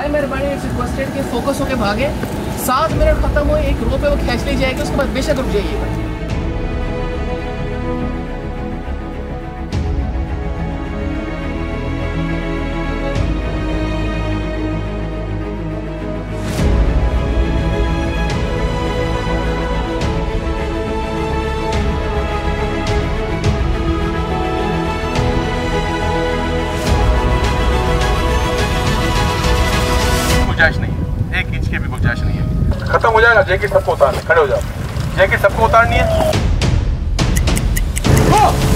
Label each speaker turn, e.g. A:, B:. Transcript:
A: Bye मेहरबानी requested के focus होके भागे। 7 मिनट खत्म हुए, एक रो पे वो खींच ली जाएगी, उसके बाद बेशक रुक जाइएगा।
B: गुंजाइश नहीं है, 1 इंच की भी गुंजाइश नहीं है। खत्म हो जाएगा, जैकेट सबको उतारना, खड़े हो जाओ, जैकेट सबको उतारनी है।